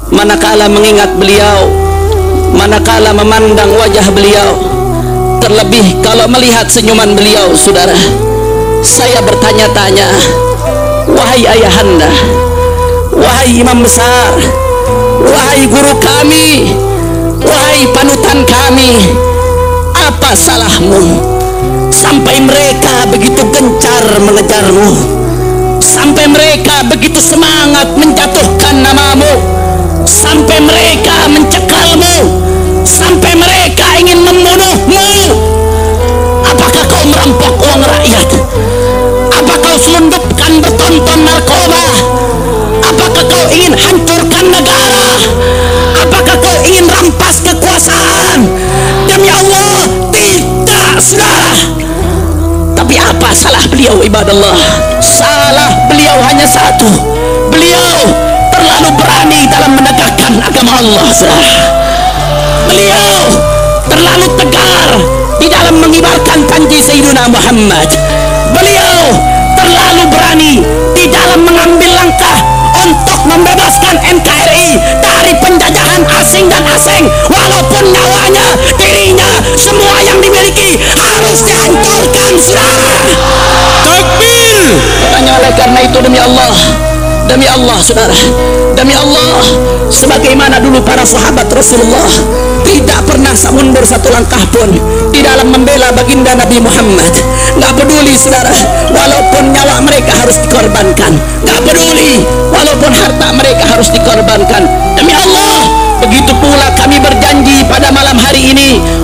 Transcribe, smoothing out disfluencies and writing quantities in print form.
manakala mengingat beliau, manakala memandang wajah beliau, terlebih kalau melihat senyuman beliau, saudara, saya bertanya-tanya, wahai ayahanda, wahai imam besar, wahai guru kami, wahai panutan kami, apa salahmu sampai mereka begitu gencar mengejarmu, sampai mereka begitu semangat menjatuhkan namamu, sampai mereka mencekalmu, sampai mereka ingin membunuhmu? Apakah kau merampok uang rakyat? Apakah kau selundupkan bertonton narkoba? Apakah kau ingin hancurkan negara? Apakah kau ingin rampas kekuasaan? Demi Allah, tidak, saudara. Tapi apa salah beliau, ibadallah? Salah beliau hanya satu, beliau terlalu berani dalam menegakkan agama Allah, saudara. Beliau terlalu tegar di dalam mengibarkan panji Sayyidina Muhammad. Beliau terlalu berani di dalam mengambil langkah untuk membebaskan NKRI dari penjajahan asing dan asing, walaupun nyawanya, dirinya, semua yang dimiliki harus dihancurkan, saudara. Takbir. Makanya oleh karena itu, demi Allah, saudara, demi Allah, sebagaimana dulu para sahabat Rasulullah tidak pernah mundur satu langkah pun di dalam membela baginda Nabi Muhammad. Nggak peduli, saudara, walaupun nyawa mereka harus dikorbankan, nggak peduli walaupun harta mereka harus dikorbankan. Demi Allah, begitu pula kami berjanji pada malam hari ini